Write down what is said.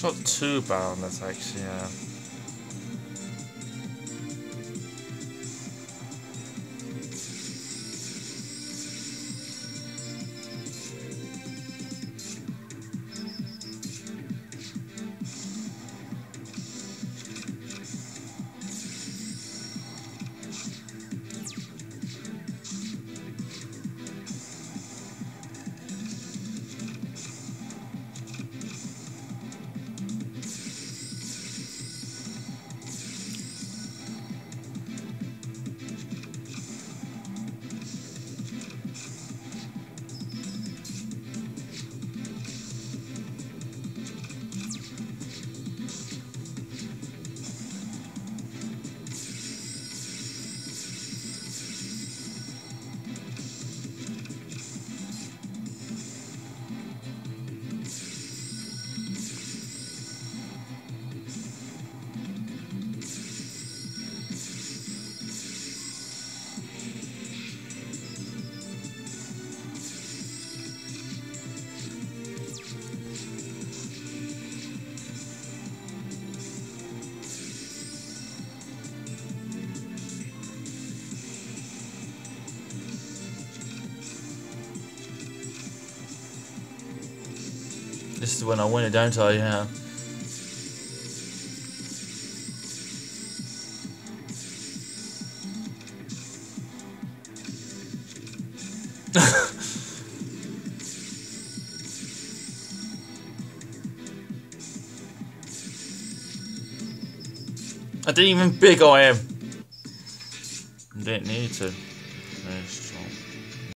Not too bad on this actually, yeah. This is when I win it, don't I? Yeah. I didn't even big eye him. Didn't need to. Nice.